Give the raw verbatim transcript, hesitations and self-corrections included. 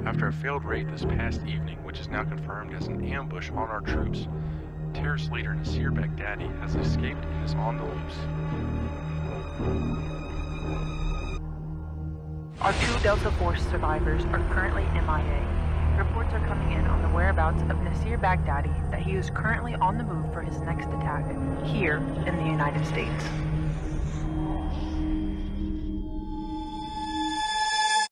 After a failed raid this past evening, which is now confirmed as an ambush on our troops, terrorist leader Nasir Baghdadi has escaped and is on the loose. Our two Delta Force survivors are currently M I A. Reports are coming in on the whereabouts of Nasir Baghdadi that he is currently on the move for his next attack here in the United States.